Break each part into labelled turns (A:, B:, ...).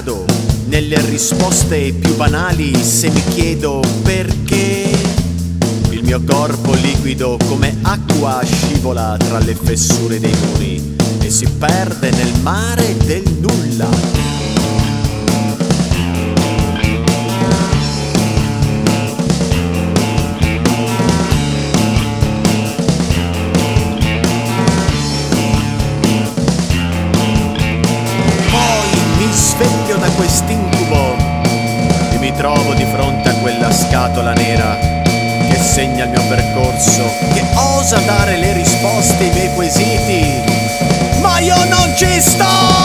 A: cado nelle risposte più banali se mi chiedo perché il mio corpo liquido come acqua scivola tra le fessure dei muri e si perde nel mare del nulla. Sveglio da quest'incubo e mi trovo di fronte a quella scatola nera che segna il mio percorso, che osa dare le risposte ai miei quesiti, ma io non ci sto!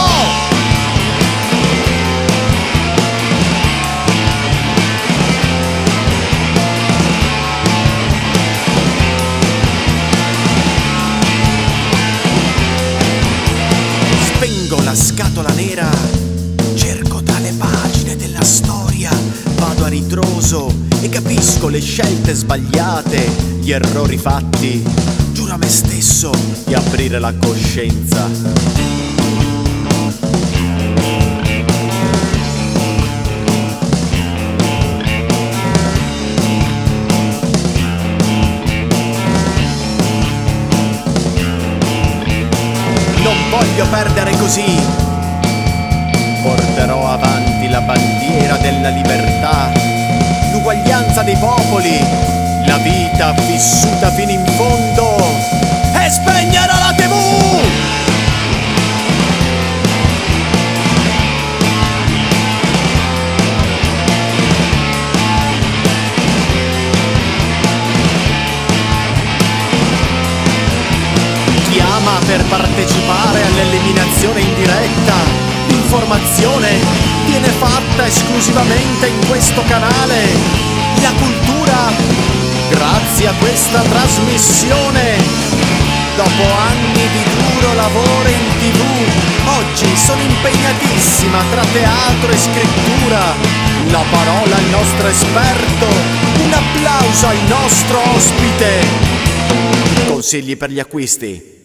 A: Spengo la scatola nera, cerco tra le pagine della storia, vado a ritroso e capisco le scelte sbagliate, gli errori fatti. Giuro a me stesso di aprire la coscienza. Non voglio perdere così. Porterò avanti la bandiera della libertà, l'uguaglianza dei popoli, la vita vissuta fino in fondo e spegnerò la TV! Chiama per partecipare all'eliminazione in diretta. L'informazione viene fatta esclusivamente in questo canale. La cultura, grazie a questa trasmissione, dopo anni di duro lavoro in TV, oggi sono impegnatissima tra teatro e scrittura. La parola al nostro esperto, un applauso al nostro ospite. Consigli per gli acquisti.